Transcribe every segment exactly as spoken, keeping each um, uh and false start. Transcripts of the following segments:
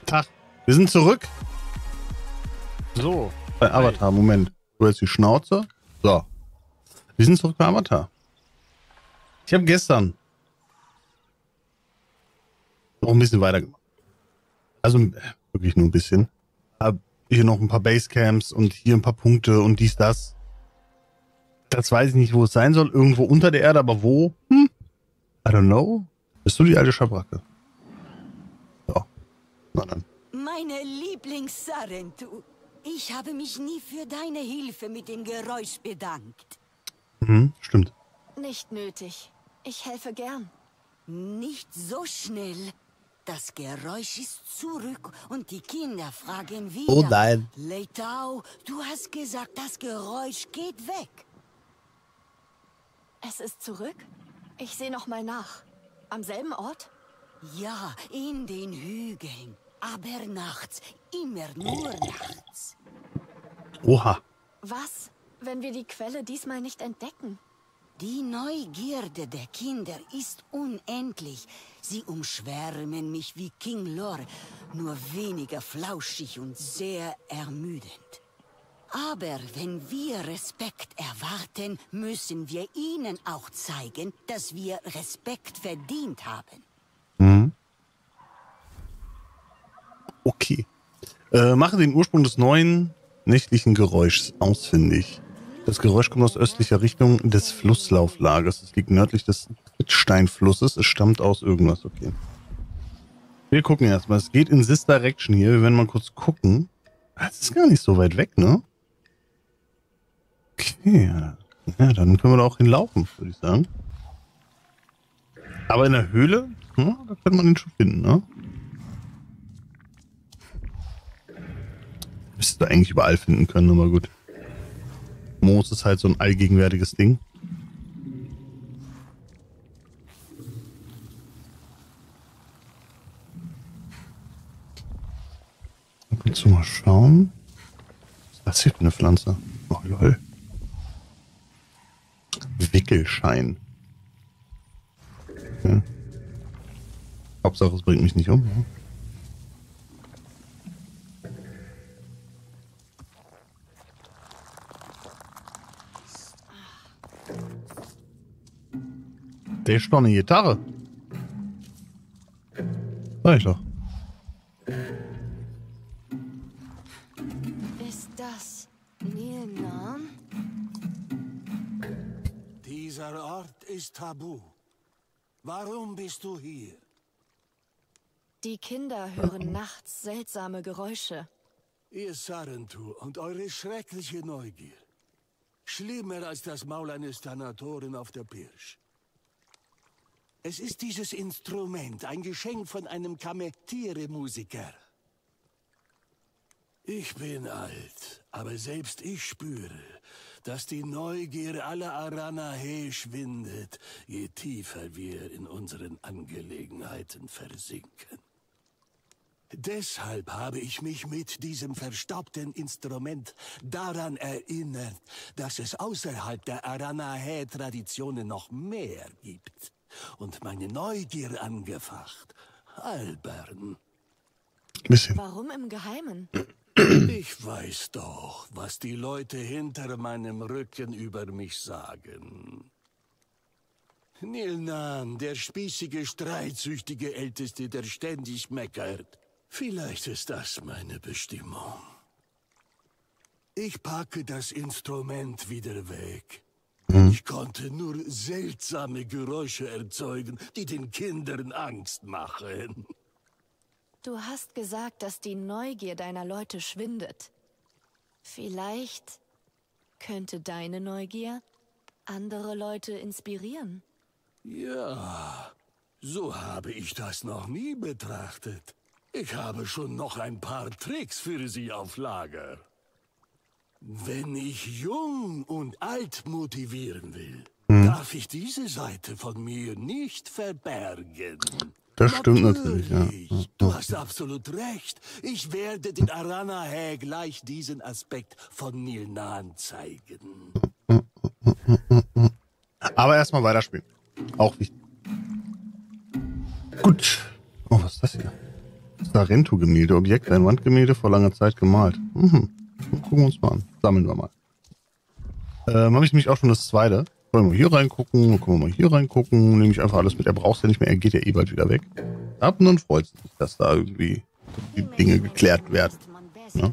Tag, wir sind zurück. So, bei Avatar, Moment. Du hältst die Schnauze. So. Wir sind zurück bei Avatar. Ich habe gestern noch ein bisschen weitergemacht. Also wirklich nur ein bisschen. Hab hier noch ein paar Basecamps und hier ein paar Punkte und dies, das. Das weiß ich nicht, wo es sein soll. Irgendwo unter der Erde, aber wo? Hm? I don't know. Bist du die alte Schabracke? Ja. Na dann. Meine Lieblings-Sarentu. Ich habe mich nie für deine Hilfe mit dem Geräusch bedankt. Mhm, stimmt. Nicht nötig. Ich helfe gern. Nicht so schnell. Das Geräusch ist zurück und die Kinder fragen wieder. Oh nein. Leitao, du hast gesagt, das Geräusch geht weg. Es ist zurück? Ich sehe noch mal nach. Am selben Ort? Ja, in den Hügeln. Aber nachts. Immer nur nachts. Oha. Was, wenn wir die Quelle diesmal nicht entdecken? Die Neugierde der Kinder ist unendlich. Sie umschwärmen mich wie King Lor, nur weniger flauschig und sehr ermüdend. Aber wenn wir Respekt erwarten, müssen wir ihnen auch zeigen, dass wir Respekt verdient haben. Mhm. Okay. Äh, mache den Ursprung des neuen nächtlichen Geräuschs ausfindig. Das Geräusch kommt aus östlicher Richtung des Flusslauflagers. Es liegt nördlich des Trittsteinflusses. Es stammt aus irgendwas. Okay. Wir gucken erstmal. Es geht in this direction hier. Wir werden mal kurz gucken. Es ist gar nicht so weit weg, ne? Okay. Ja, dann können wir da auch hinlaufen, würde ich sagen. Aber in der Höhle, ja, da könnte man den schon finden, ne? Müsste da eigentlich überall finden können, aber gut. Moos ist halt so ein allgegenwärtiges Ding. Kannst du mal schauen? Was ist das hier für eine Pflanze? Oh lol. Wickelschein. Okay. Hauptsache es bringt mich nicht um. Ja? Der ist doch eine Gitarre. Sag ich doch. Ist das Nilnan? Dieser Ort ist tabu. Warum bist du hier? Die Kinder hören nachts seltsame Geräusche. Ihr Sarentu und eure schreckliche Neugier. Schlimmer als das Maul eines Thanatoren auf der Pirsch. Es ist dieses Instrument, ein Geschenk von einem Kametiere-Musiker. Ich bin alt, aber selbst ich spüre, dass die Neugier aller Aranahe schwindet, je tiefer wir in unseren Angelegenheiten versinken. Deshalb habe ich mich mit diesem verstaubten Instrument daran erinnert, dass es außerhalb der Aranahe-Traditionen noch mehr gibt. Und meine Neugier angefacht. Albern. Bisschen. Warum im Geheimen? Ich weiß doch, was die Leute hinter meinem Rücken über mich sagen. Nilnan, der spießige, streitsüchtige Älteste, der ständig meckert. Vielleicht ist das meine Bestimmung. Ich packe das Instrument wieder weg. Ich konnte nur seltsame Geräusche erzeugen, die den Kindern Angst machen. Du hast gesagt, dass die Neugier deiner Leute schwindet. Vielleicht könnte deine Neugier andere Leute inspirieren. Ja, so habe ich das noch nie betrachtet. Ich habe schon noch ein paar Tricks für sie auf Lager. Wenn ich jung und alt motivieren will, hm. darf ich diese Seite von mir nicht verbergen. Das stimmt natürlich, natürlich ja. Du hast absolut recht. Ich werde den Aranahe gleich diesen Aspekt von Nilnan zeigen. Aber erstmal weiterspielen. Auch wichtig. Gut. Oh, was ist das hier? Sarento-Gemälde. Objekt, ein Wandgemälde vor langer Zeit gemalt. Mhm. Gucken wir uns mal an. Sammeln wir mal. Ähm, habe ich nämlich auch schon das zweite. Wollen wir hier reingucken, dann können wir mal hier reingucken. Nehme ich einfach alles mit. Er braucht ja nicht mehr, er geht ja eh bald wieder weg. Ab und dann freut sich, dass da irgendwie die Dinge geklärt werden. Ja?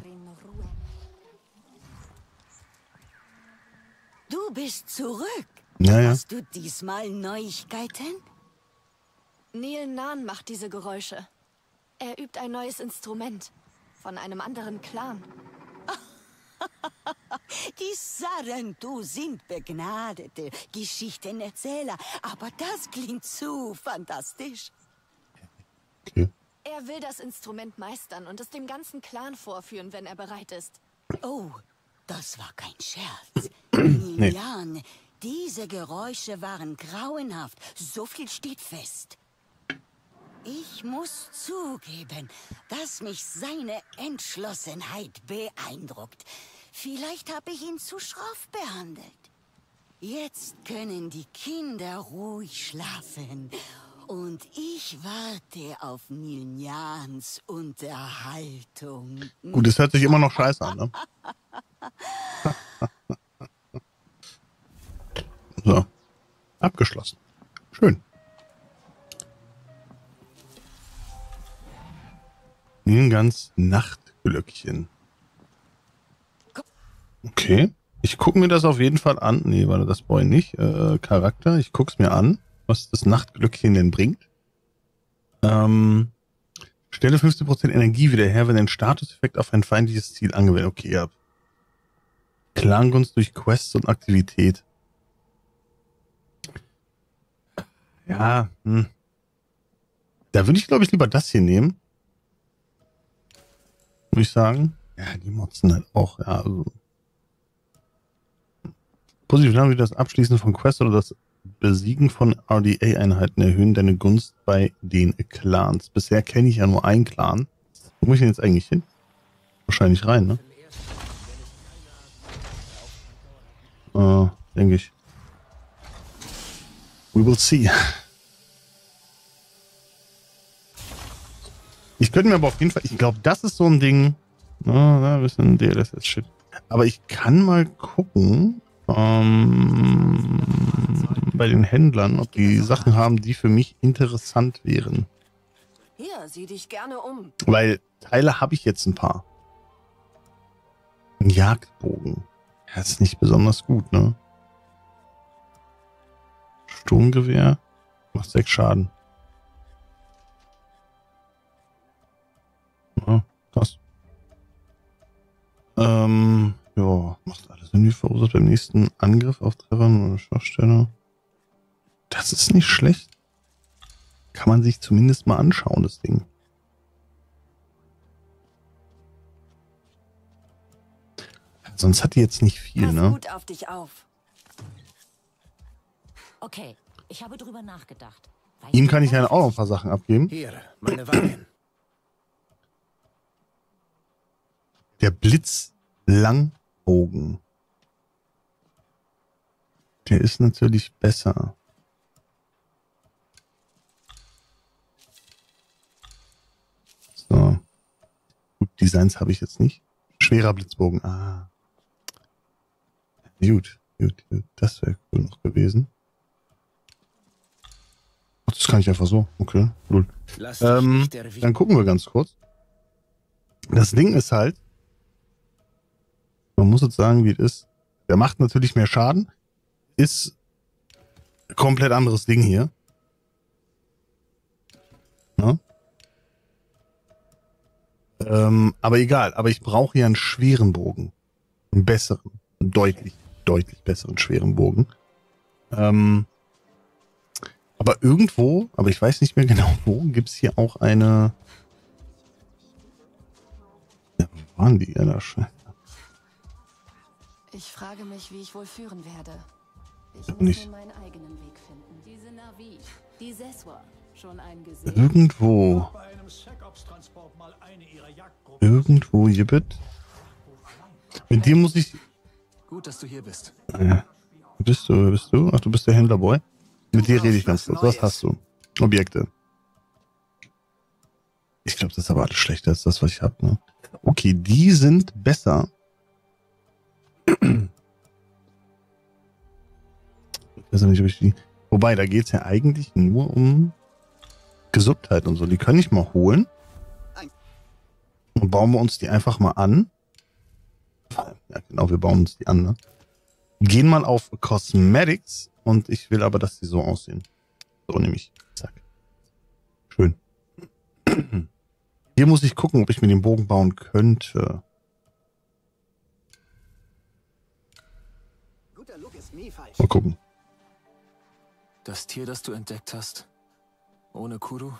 Du bist zurück. Ja, ja. Hast du diesmal Neuigkeiten? Neil Nan macht diese Geräusche. Er übt ein neues Instrument. Von einem anderen Clan. Die Sarento sind begnadete Geschichtenerzähler, aber das klingt zu fantastisch. Okay. Er will das Instrument meistern und es dem ganzen Clan vorführen, wenn er bereit ist. Oh, das war kein Scherz. Nee. Jan, diese Geräusche waren grauenhaft. So viel steht fest. Ich muss zugeben, dass mich seine Entschlossenheit beeindruckt. Vielleicht habe ich ihn zu schroff behandelt. Jetzt können die Kinder ruhig schlafen. Und ich warte auf Niljans Unterhaltung. Gut, es hört sich immer noch scheiße an, ne? So. Abgeschlossen. Schön. Ganz Nachtglöckchen. Okay. Ich gucke mir das auf jeden Fall an. Nee, warte, das Boy nicht. Äh, Charakter. Ich gucke es mir an, was das Nachtglöckchen denn bringt. Ähm, stelle fünfzehn Prozent Energie wieder her, wenn ein Statuseffekt auf ein feindliches Ziel angewendet. Okay, ja. Clangunst durch Quests und Aktivität. Ja, hm. Da würde ich, glaube ich, lieber das hier nehmen. Muss ich sagen. Ja, die motzen halt auch. Ja, also. Positiv wie das Abschließen von Quests oder das Besiegen von R D A-Einheiten erhöhen deine Gunst bei den Clans. Bisher kenne ich ja nur einen Clan. Wo muss ich denn jetzt eigentlich hin? Wahrscheinlich rein, ne? Äh, denke ich. We will see. Ich könnte mir aber auf jeden Fall, ich glaube, das ist so ein Ding. Na, da ein bisschen D L S S-Shit. Aber ich kann mal gucken, ähm, bei den Händlern, ob die Sachen haben, die für mich interessant wären. Hier, sieh dich gerne um. Weil Teile habe ich jetzt ein paar. Ein Jagdbogen. Ja, ist nicht besonders gut, ne? Sturmgewehr. Macht sechs Schaden. Ja, krass. Ähm, ja, macht alles irgendwie verursacht beim nächsten Angriff auf Treffern oder Schwachstelle. Das ist nicht schlecht. Kann man sich zumindest mal anschauen, das Ding. Sonst hat die jetzt nicht viel, Pass ne? gut auf dich auf. Okay, ich habe drüber nachgedacht. Ihm kann ich ja auch noch ein paar Sachen abgeben. Hier, meine Waffen. Der Blitzlangbogen. Der ist natürlich besser. So. Gut, Designs habe ich jetzt nicht. Schwerer Blitzbogen. Ah. Gut, gut, gut. Das wäre cool noch gewesen. Ach, das kann ich einfach so. Okay, cool. Ähm, dann gucken wir ganz kurz. Das Ding ist halt, man muss jetzt sagen, wie es ist. Der macht natürlich mehr Schaden. Ist komplett anderes Ding hier. Ja? Ähm, aber egal. Aber ich brauche hier einen schweren Bogen. Einen besseren. Einen deutlich, deutlich besseren schweren Bogen. Ähm, aber irgendwo, aber ich weiß nicht mehr genau wo, gibt es hier auch eine... Ja, wo waren die? Ja, da Scheiße. Ich frage mich, wie ich wohl führen werde. Ich muss muss nicht. meinen eigenen Weg finden. Diese Navi, die Seswa, schon einen gesehen? Irgendwo. Irgendwo, Jibbit. Mit dir muss ich... Gut, dass du hier bist. Ja. Wo bist du? Wer bist du? Ach, du bist der Händlerboy. Mit dir rede ich ganz kurz. Was hast du? Objekte. Ich glaube, das ist aber alles schlechter als das, was ich habe. Ne? Okay, die sind besser. Ich weiß nicht, ob ich die... Wobei, da geht es ja eigentlich nur um Gesundheit und so. Die können ich mal holen. Und bauen wir uns die einfach mal an. Ja, genau, wir bauen uns die an. Ne? Gehen mal auf Cosmetics und ich will aber, dass die so aussehen. So nämlich. Zack. Schön. Hier muss ich gucken, ob ich mir den Bogen bauen könnte. Mal gucken. Das Tier, das du entdeckt hast, ohne Kuru?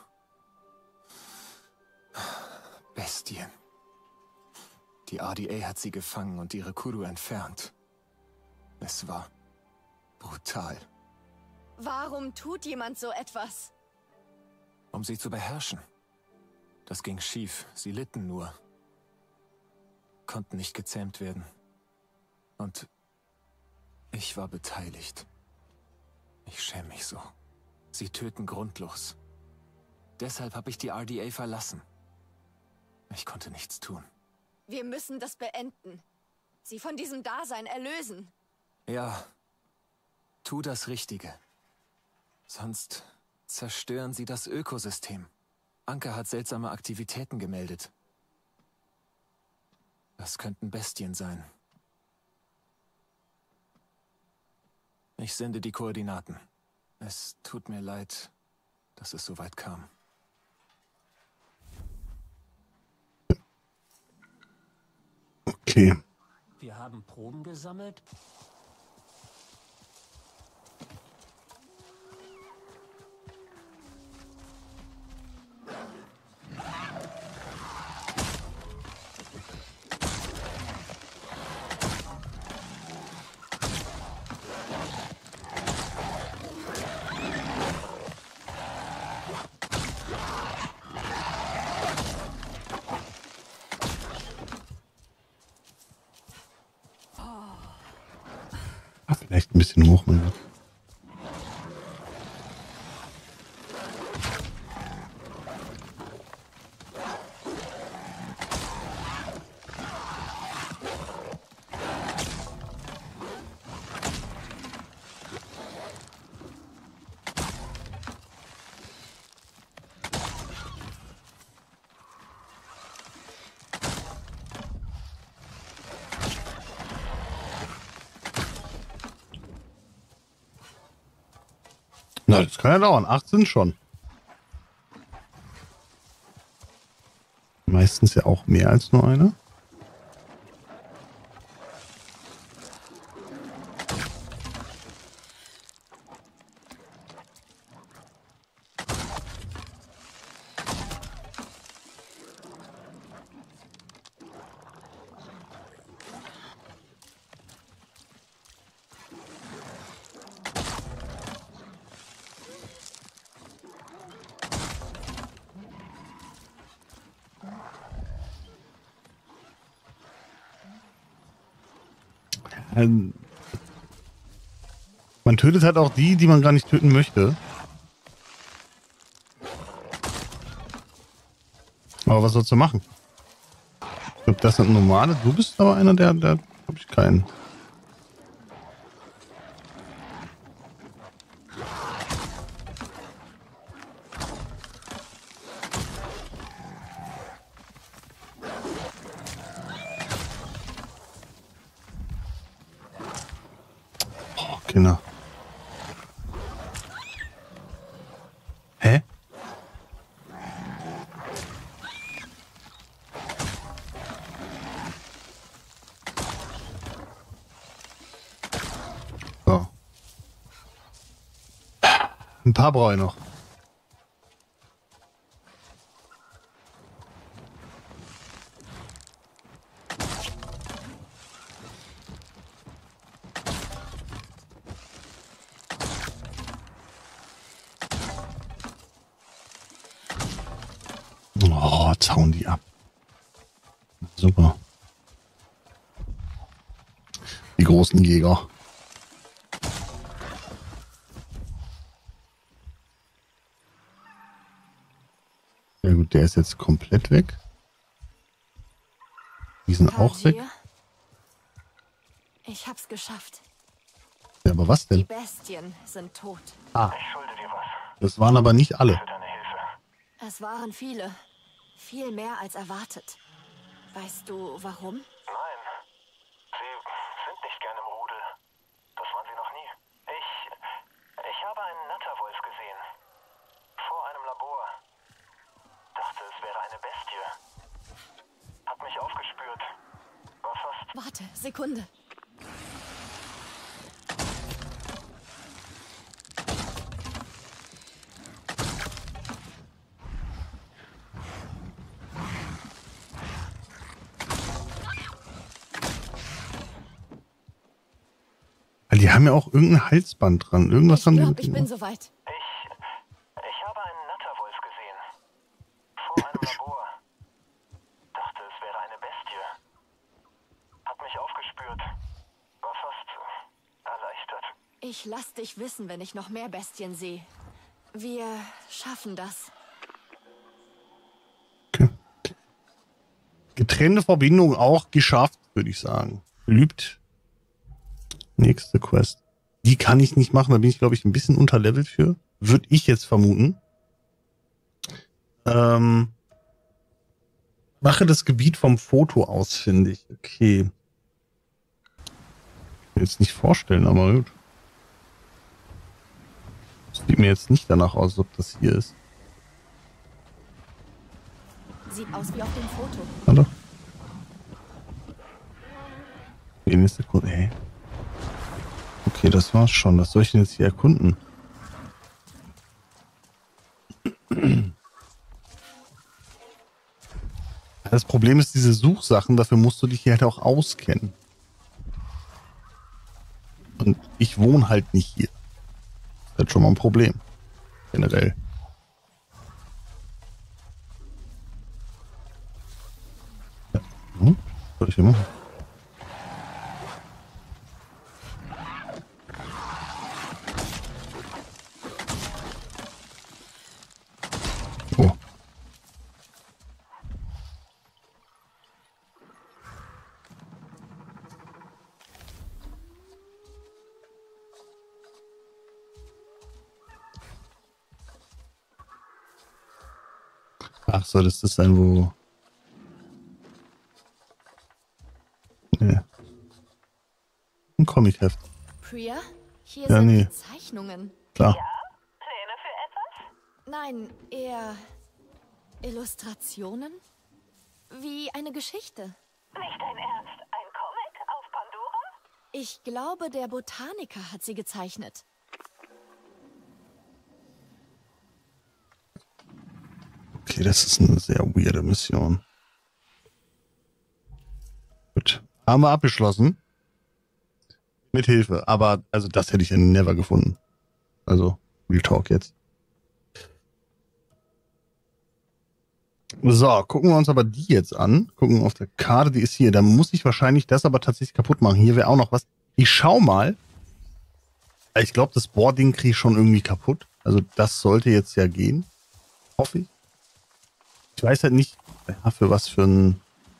Bestien. Die R D A hat sie gefangen und ihre Kuru entfernt. Es war brutal. Warum tut jemand so etwas? Um sie zu beherrschen. Das ging schief. Sie litten nur. Konnten nicht gezähmt werden. Und ich war beteiligt. Ich schäme mich so. Sie töten grundlos. Deshalb habe ich die R D A verlassen. Ich konnte nichts tun. Wir müssen das beenden. Sie von diesem Dasein erlösen. Ja. Tu das Richtige. Sonst zerstören sie das Ökosystem. Anker hat seltsame Aktivitäten gemeldet. Das könnten Bestien sein. Ich sende die Koordinaten. Es tut mir leid, dass es so weit kam. Okay. Wir haben Proben gesammelt. Vielleicht ein bisschen hoch, mein Gott. Na, das kann ja dauern. Acht sind schon. Meistens ja auch mehr als nur eine. Ähm, man tötet halt auch die, die man gar nicht töten möchte. Aber was sollst du machen? Ich glaube, das sind normale. Du bist aber einer, der, der habe ich keinen. Genau. Hä? So. Ein paar brauche ich noch. Oh, jetzt hauen die ab. Super. Die großen Jäger. Na gut, der ist jetzt komplett weg. Die sind auch weg. Ich hab's geschafft. Ja, aber was Die denn? Bestien sind tot. Ah. Das waren aber nicht alle. Es waren viele. Viel mehr als erwartet. Weißt du, warum? Nein. Sie sind nicht gern im Rudel. Das waren sie noch nie. Ich... Ich habe einen Natterwolf gesehen. Vor einem Labor. Dachte, es wäre eine Bestie. Hat mich aufgespürt. War fast... Warte, Sekunde. Die haben ja auch irgendein Halsband dran. Irgendwas Ich haben glaub, die. ich bin soweit. Ich... Ich habe einen Natterwolf gesehen. Vor einem Labor. Dachte, es wäre eine Bestie. Hat mich aufgespürt. War fast erleichtert. Ich lass dich wissen, wenn ich noch mehr Bestien sehe. Wir schaffen das. Okay. Getrennte Verbindung auch geschafft, würde ich sagen. Beliebt. Nächste Quest. Die kann ich nicht machen, da bin ich, glaube ich, ein bisschen unterlevelt für. Würde ich jetzt vermuten. Ähm, mache das Gebiet vom Foto ausfindig. Okay. Ich will jetzt nicht vorstellen, aber gut. Sieht mir jetzt nicht danach aus, als ob das hier ist. Sieht aus wie auf dem Foto. Hallo? Die nächste Sekunde. Hey. Okay, das war's schon. Was soll ich denn jetzt hier erkunden? Das Problem ist, diese Suchsachen, dafür musst du dich hier halt auch auskennen. Und ich wohne halt nicht hier. Das ist halt schon mal ein Problem. Generell. Ja. Hm? Was soll ich hier machen? Oh. Ach, soll das das sein, wo... Nee. Ein Comicheft. Priya, hier Ja, sind nee. Zeichnungen. Klar. Pläne für etwas? Nein, eher Illustrationen? Wie eine Geschichte. Nicht dein Ernst? Ein Comic auf Pandora? Ich glaube, der Botaniker hat sie gezeichnet. Okay, das ist eine sehr weirde Mission. Gut. Haben wir abgeschlossen. Mit Hilfe. Aber, also das hätte ich ja never gefunden. Also, Real Talk jetzt. So, gucken wir uns aber die jetzt an. Gucken auf der Karte, die ist hier. Da muss ich wahrscheinlich das aber tatsächlich kaputt machen. Hier wäre auch noch was. Ich schau mal. Ich glaube, das Boarding kriege ich schon irgendwie kaputt. Also das sollte jetzt ja gehen. Hoffe ich. Ich weiß halt nicht, ja, für was für ein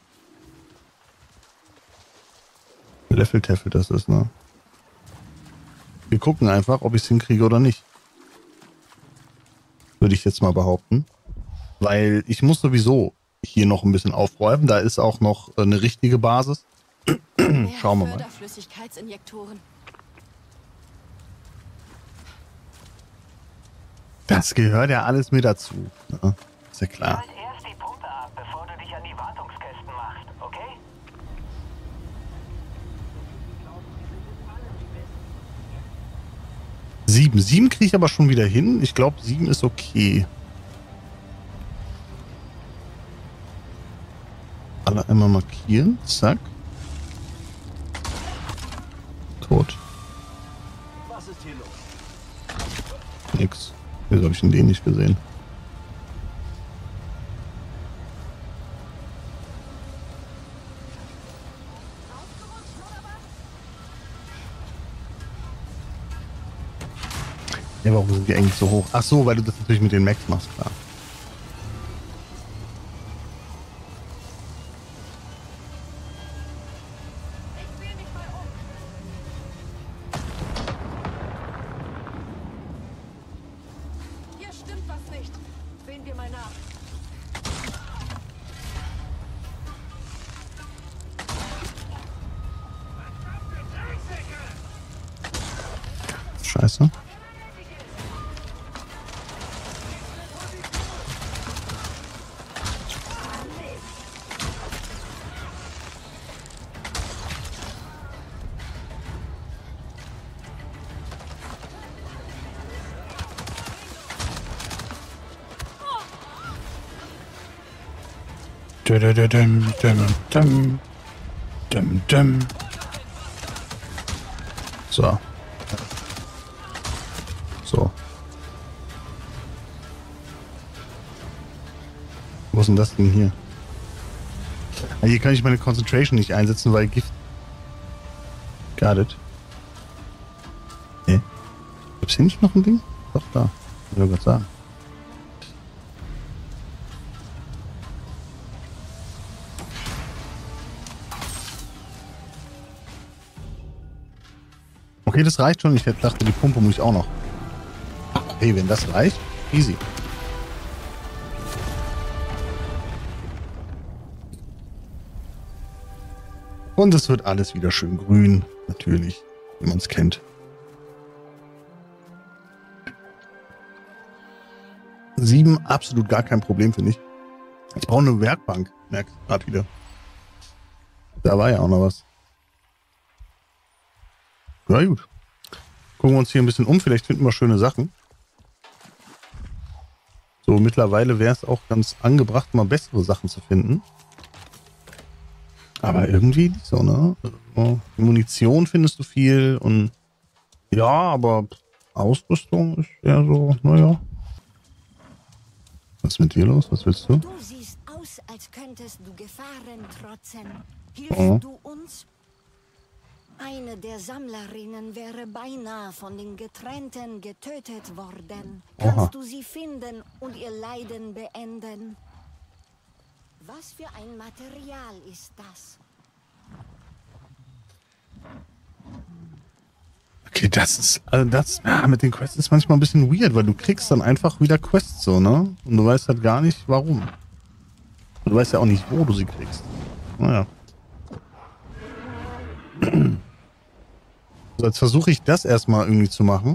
Level-Teffel das ist, ne? Wir gucken einfach, ob ich es hinkriege oder nicht. Würde ich jetzt mal behaupten. Weil ich muss sowieso hier noch ein bisschen aufräumen. Da ist auch noch eine richtige Basis. Schauen wir mal. Förderflüssigkeitsinjektoren. Das gehört ja alles mit dazu. Ja, ist ja klar. Halt erst die Pumpe ab, bevor du dich an die Wartungskästen machst, okay? Sieben. Sieben kriege ich aber schon wieder hin. Ich glaube, sieben ist okay. Alle einmal markieren. Zack. Tot. Was ist hier los? Nix. Wieso habe ich denn den nicht gesehen? Ja, warum sind die eigentlich so hoch? Ach so, weil du das natürlich mit den Max machst, klar. Scheiße. Dum, dum, dum, dum, dum. So. So. Wo ist denn das Ding hier? Ah, hier kann ich meine Concentration nicht einsetzen, weil Gift... Got it. Nee. Gibt's hier nicht noch ein Ding? Doch, da. Ich will gerade sagen. Okay, das reicht schon. Ich dachte, die Pumpe muss ich auch noch. Hey, wenn das reicht, easy. Und es wird alles wieder schön grün. Natürlich, wie man es kennt. Sieben, absolut gar kein Problem, finde ich. Ich brauche eine Werkbank. Merkst du gerade wieder. Da war ja auch noch was. Ja gut. Gucken wir uns hier ein bisschen um. Vielleicht finden wir schöne Sachen. So, mittlerweile wäre es auch ganz angebracht, mal bessere Sachen zu finden. Aber irgendwie nicht so, ne? Also, Munition findest du viel und ja, aber Ausrüstung ist eher so, naja. Was ist mit dir los? Was willst du? Du siehst aus, als könntest du Gefahren trotzen. Hilfst Oh. du uns? Eine der Sammlerinnen wäre beinahe von den Getrennten getötet worden. Kannst Oha. du sie finden und ihr Leiden beenden? Was für ein Material ist das? Okay, das ist, also das, ja, mit den Quests ist manchmal ein bisschen weird, weil du kriegst dann einfach wieder Quests so, ne? Und du weißt halt gar nicht, warum. Und du weißt ja auch nicht, wo du sie kriegst. Naja. So, jetzt versuche ich das erstmal irgendwie zu machen.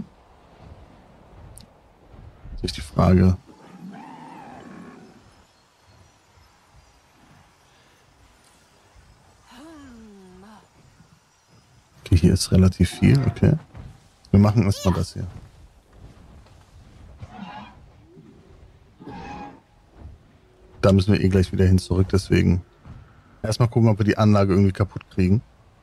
Jetzt ist die Frage. Okay, hier ist relativ viel, okay. Wir machen erstmal das hier. Da müssen wir eh gleich wieder hin zurück, deswegen erstmal gucken, ob wir die Anlage irgendwie kaputt kriegen.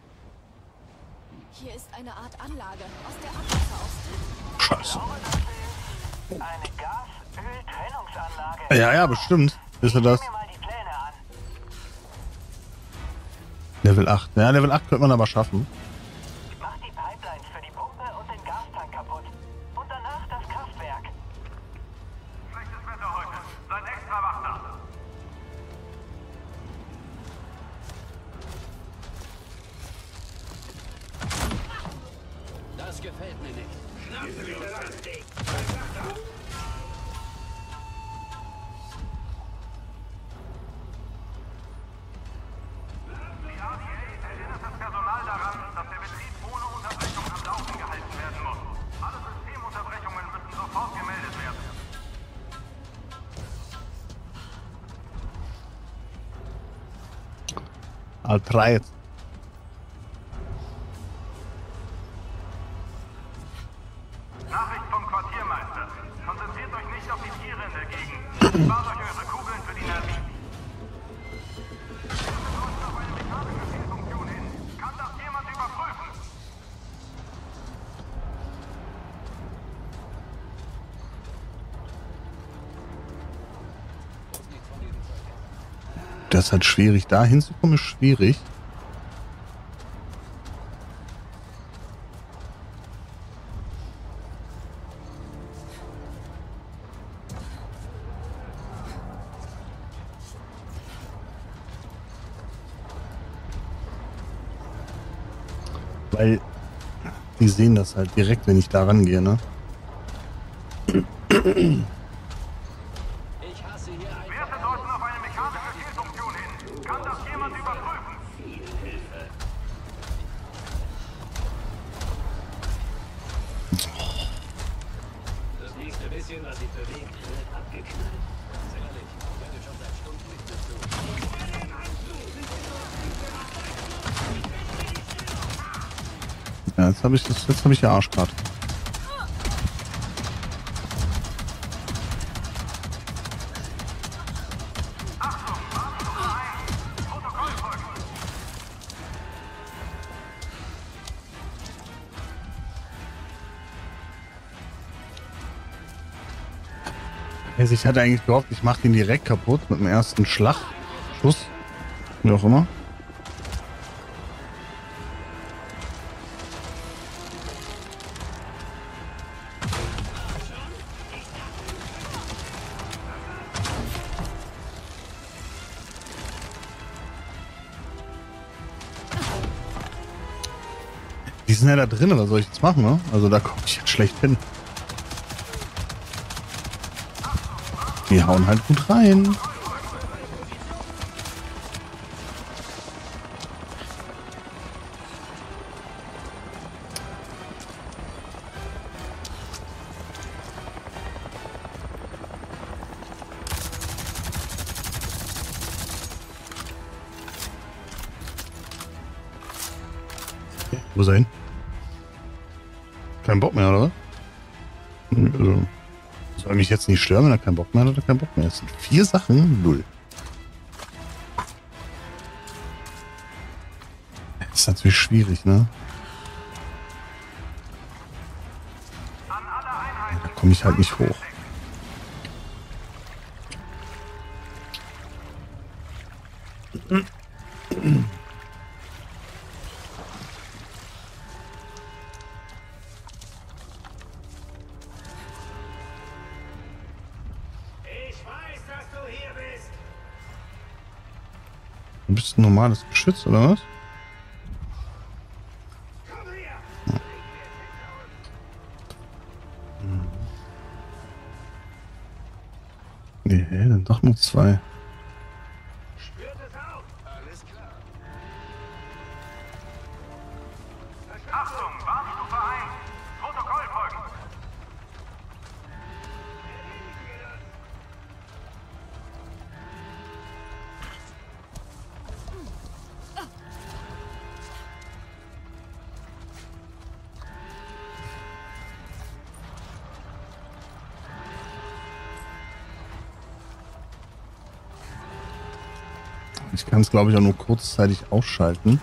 Hier ist eine Art Anlage, aus der Abwasser austritt. Scheiße. Eine Gas-Öl-Trennungsanlage. Ja, ja, bestimmt. Ist er das? Mir mal die Pläne an. Level acht. Ja, Level acht könnte man aber schaffen. Mach die Pipelines für die Pumpe und den Gastank kaputt. Und danach das Kraftwerk. Schlechtes Wetter heute. Seid extra wachsam. Das gefällt mir nicht. Die R D A erinnert das Personal daran, dass der Betrieb ohne Unterbrechung am Laufen gehalten werden muss. Alle Systemunterbrechungen müssen sofort gemeldet werden. I'll try it. Nachricht vom Quartiermeister. Konzentriert euch nicht auf die Tiere in der Gegend. Spart euch eure Kugeln für die Nerven. Läuft auf eine mechanische Fehlfunktion hin. Kann das jemand überprüfen? Das ist halt schwierig. Da hinzukommen ist schwierig. Weil die sehen das halt direkt, wenn ich da rangehe, ne? Werte deuten auf eine mechanische Fehlfunktion hin. Kann das jemand überprüfen? Ja, jetzt habe ich das, jetzt habe ich ja Arschkarte. Also ich hatte eigentlich gehofft, ich mache den direkt kaputt mit dem ersten Schlag. Schuss. Wie auch immer. Die sind ja da drin, was soll ich jetzt machen, ne? Also da komme ich jetzt schlecht hin. Die hauen halt gut rein. Okay, wo ist er hin? Kein Bock mehr, oder? Also. Soll mich jetzt nicht stören, wenn er keinen Bock mehr hat oder keinen Bock mehr. Es sind vier Sachen, null. Das ist natürlich schwierig, ne? Da komme ich halt nicht hoch. Du bist ein normales Geschütz, oder was? Ja. Hm. Nee, dann doch nur zwei. Achtung, Warnstufe eins. Protokoll folgen. Ich kann es, glaube ich, auch nur kurzzeitig ausschalten.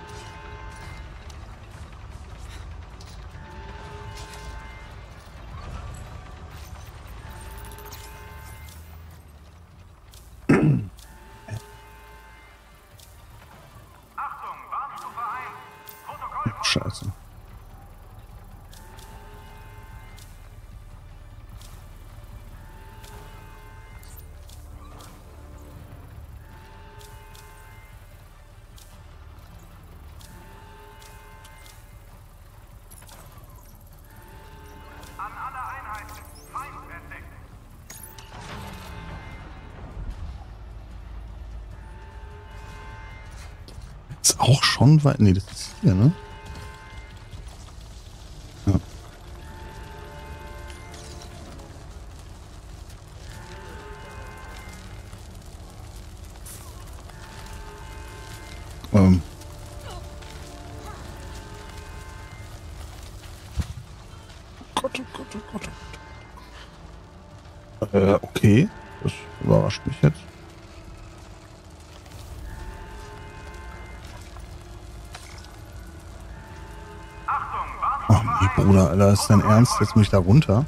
Achtung, Warnstufe eins. Protokoll folgen. Scheiße. An alle Einheiten. Feind entdeckt. Ist auch schon weit. Nee, das ist hier, ne? Ja. Ähm. Gott, oh Gott, oh Gott, oh Gott. Äh, okay. Das überrascht mich jetzt. Achtung, Oh Warnstufe nee, Bruder, Alter, ist dein Ernst? Jetzt muss ich da runter?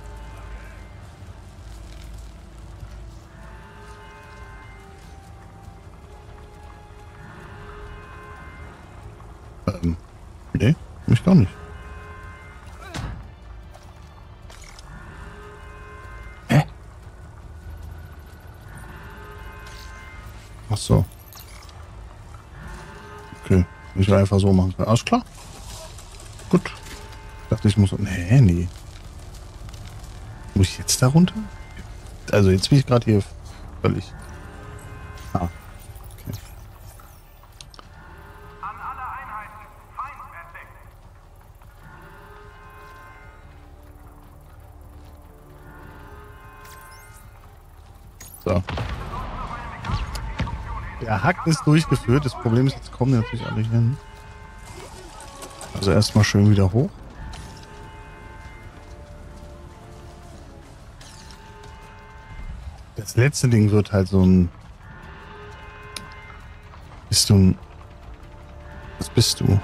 Ähm, nee, mich gar nicht. Hä? Ach so. Okay, ich will einfach so machen. Alles klar. Gut. Ich dachte, ich muss... Nee, nee. Muss ich jetzt da runter? Also jetzt bin ich gerade hier völlig... Ah. Okay. An alle Einheiten. Feind entdeckt. So. Der Hack ist durchgeführt. Das Problem ist, jetzt kommen die natürlich alle hier hin. Also erstmal schön wieder hoch. Das letzte Ding wird halt so ein... Bist du ein... Was bist du?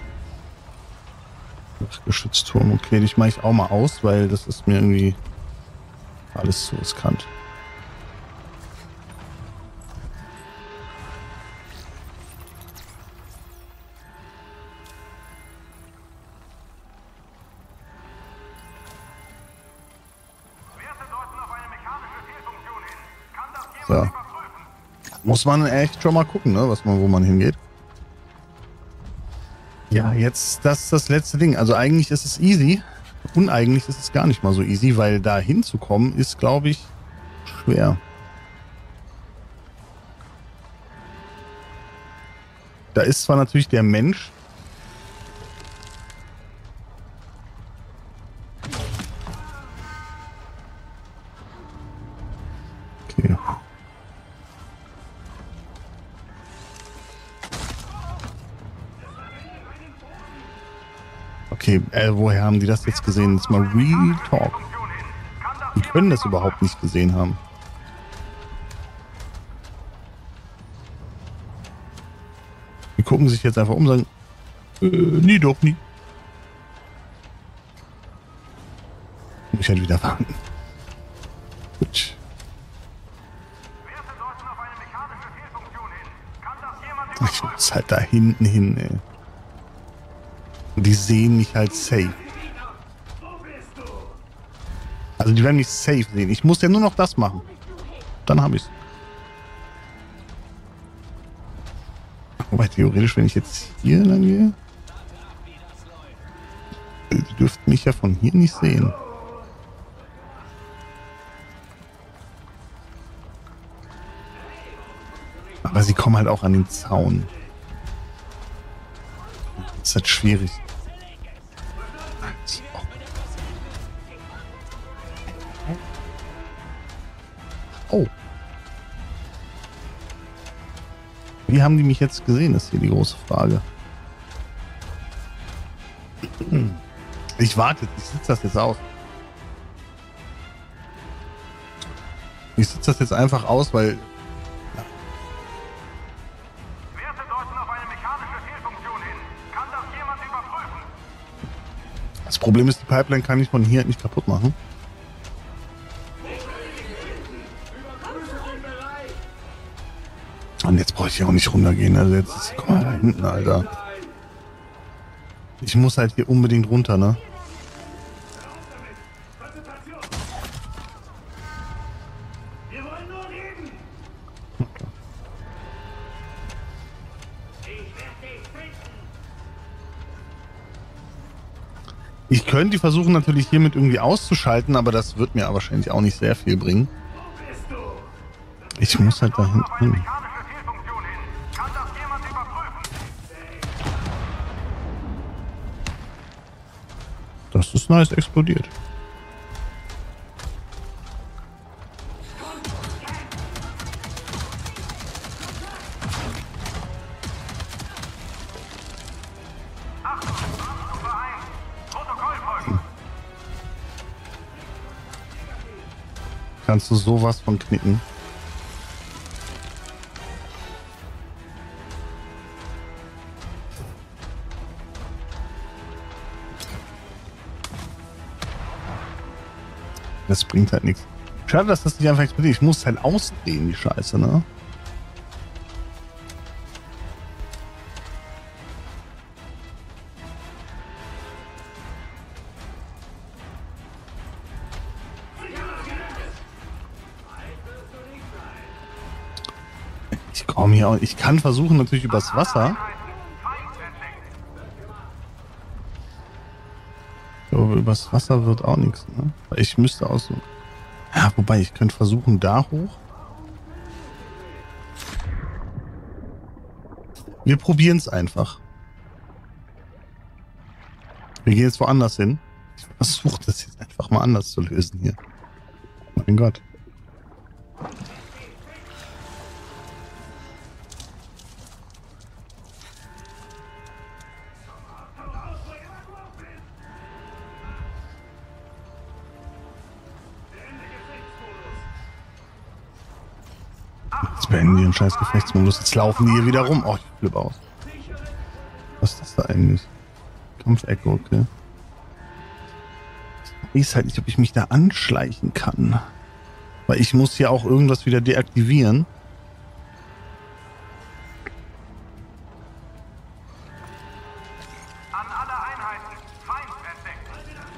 Geschützturm. Okay, dich mache ich auch mal aus, weil das ist mir irgendwie alles zu riskant. So. Muss man echt schon mal gucken, ne, was man, wo man hingeht. Ja, jetzt das ist das letzte Ding. Also eigentlich ist es easy. Uneigentlich ist es gar nicht mal so easy, weil da hinzukommen ist, glaube ich, schwer. Da ist zwar natürlich der Mensch. Okay. Okay, äh, woher haben die das jetzt gesehen? Jetzt mal Real Talk. Die können das überhaupt nicht gesehen haben. Die gucken sich jetzt einfach um und sagen, äh, nie doch, nie. Muss ich halt wieder warten. Gut. Ich muss halt da hinten hin, ey. Die sehen mich halt safe. Also die werden mich safe sehen. Ich muss ja nur noch das machen. Dann habe ich's. Wobei theoretisch, wenn ich jetzt hier lang gehe, die dürften mich ja von hier nicht sehen. Aber sie kommen halt auch an den Zaun. Das ist halt schwierig. Oh. Wie haben die mich jetzt gesehen, ist hier die große Frage. Ich warte, ich sitze das jetzt aus. Ich sitze das jetzt einfach aus, weil... Werte deuten auf eine mechanische Fehlfunktion hin. Kann das jemand überprüfen? Das Problem ist, die Pipeline kann ich von hier nicht kaputt machen. Und jetzt brauche ich hier auch nicht runtergehen. Also jetzt ist, guck mal da hinten, Alter. Ich muss halt hier unbedingt runter, ne? Okay. Ich könnte die versuchen natürlich hiermit irgendwie auszuschalten, aber das wird mir wahrscheinlich auch nicht sehr viel bringen. Ich muss halt da hinten hin. Das ist nice explodiert. Hm. Kannst du sowas von knicken? Das bringt halt nichts. Schade, dass das nicht einfach explodiert. Ich muss halt ausdrehen, die Scheiße, ne? Ich komme hier auch. Ich kann versuchen, natürlich übers Wasser. Aber übers Wasser wird auch nichts, ne? Ich müsste auch so... Ja, wobei, ich könnte versuchen, da hoch. Wir probieren es einfach. Wir gehen jetzt woanders hin. Ich versuche das jetzt einfach mal anders zu lösen hier. Mein Gott. Jetzt beenden die den scheiß Gefechtsmodus. Jetzt laufen die hier wieder rum. Oh, ich flippe aus. Was ist das da eigentlich? Kampf-Echo, okay. Ich weiß halt nicht, ob ich mich da anschleichen kann. Weil ich muss hier auch irgendwas wieder deaktivieren. An alle Einheiten, Feind entdeckt.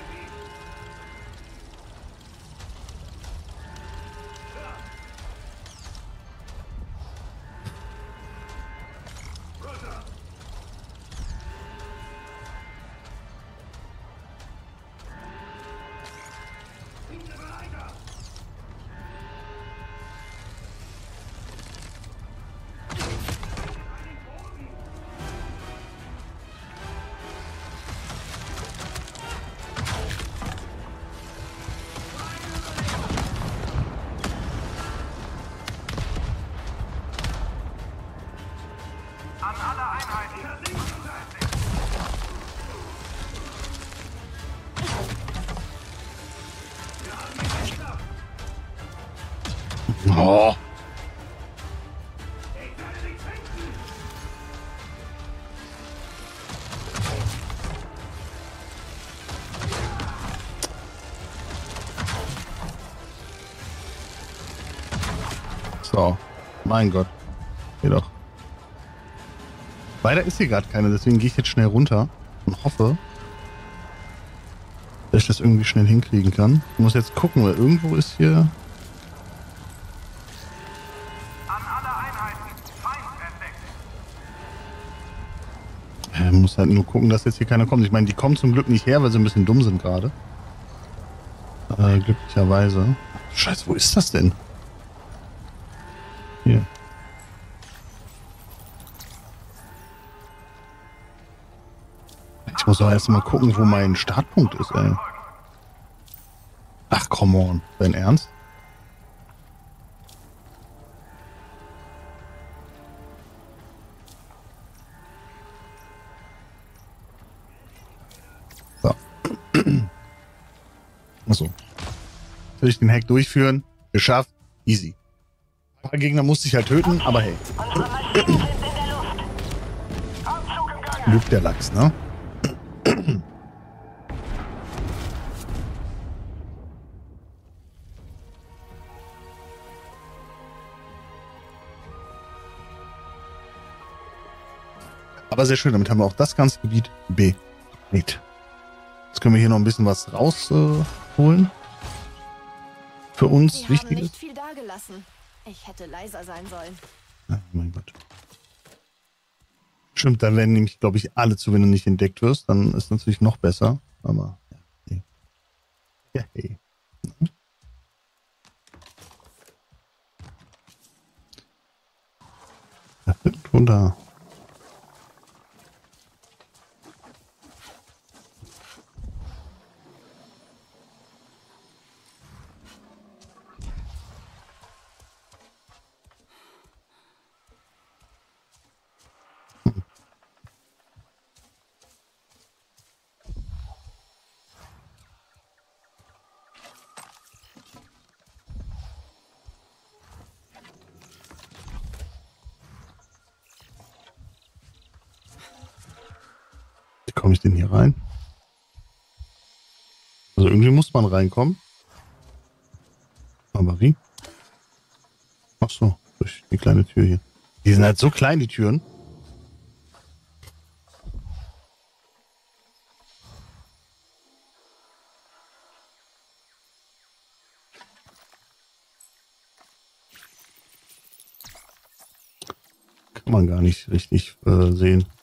An alle Einheiten. Oh. So, mein Gott. Geh doch. Weiter ist hier gerade keine, deswegen gehe ich jetzt schnell runter und hoffe, dass ich das irgendwie schnell hinkriegen kann. Ich muss jetzt gucken, weil irgendwo ist hier... An alle Einheiten, Feind entdeckt. Ich muss halt nur gucken, dass jetzt hier keiner kommt. Ich meine, die kommen zum Glück nicht her, weil sie ein bisschen dumm sind gerade. Äh, glücklicherweise. Scheiße, wo ist das denn? Hier. Ich muss doch erst mal gucken, wo mein Startpunkt ist, ey. Ach, come on. Dein Ernst? So. Achso. Will ich den Hack durchführen? Geschafft. Easy. Ein paar Gegner musste ich halt töten, aber hey. Unsere Maschinen sind in der Luft. Abzug im Gange. Glück der Lachs, ne? Aber sehr schön, damit haben wir auch das ganze Gebiet B. Jetzt können wir hier noch ein bisschen was rausholen. Äh, Für uns Sie haben Wichtiges. nicht viel dagelassen. Ich hätte leiser sein sollen. Oh mein Gott. Stimmt, dann werden nämlich, glaube ich, alle zu, wenn du nicht entdeckt wirst. Dann ist natürlich noch besser. Aber, ja, hey. Ja, hey. Runter. Wie komme ich denn hier rein? Also irgendwie muss man reinkommen. Aber wie? Ach so, durch die kleine Tür hier. Die sind halt so klein, die Türen. Kann man gar nicht richtig äh, sehen.